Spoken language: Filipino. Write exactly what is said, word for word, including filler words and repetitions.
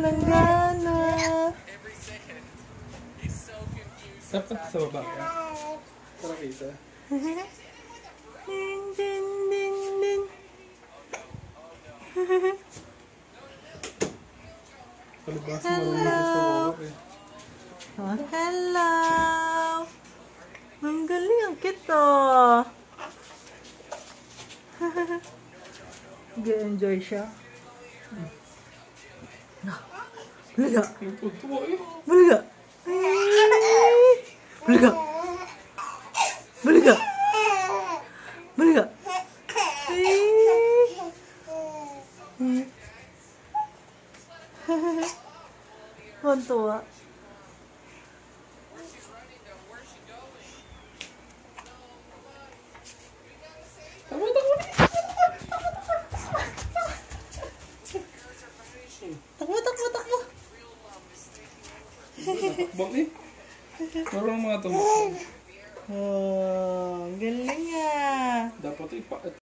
walang gana. Dapat sa baba ka. Para kita. Din, din, din, din. Palabas mo rin ako sa baba eh. Oh, hello! Ang galing ang kito. Nag-enjoy siya. Baliga! Nagtutuwa eh. Baliga! Baliga! Baliga! Baliga! Ang tuwa. Tama, tama. Takbo, takbo, takbo. Natakbang eh. Marunong mga tumakbo. Oh, galing ah. Dapat ipa